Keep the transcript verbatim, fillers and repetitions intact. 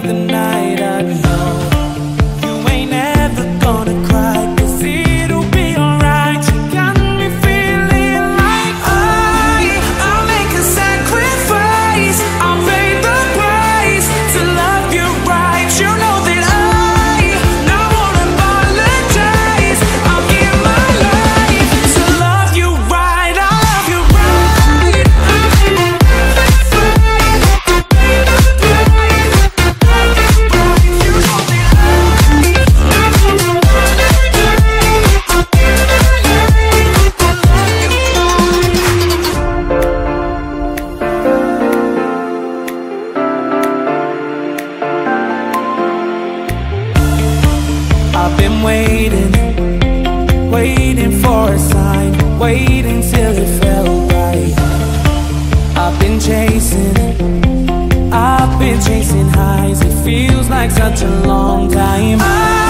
the night, I know you ain't ever gonna cry, 'cause it'll be alright. You got me feeling like I, I'll make a sacrifice, I'll pay the price to love you right. You know that I, no won't apologize. I'll give my life to love you right. I love you right. I've been waiting, waiting for a sign, waiting till it felt right. I've been chasing, I've been chasing highs. It feels like such a long time. I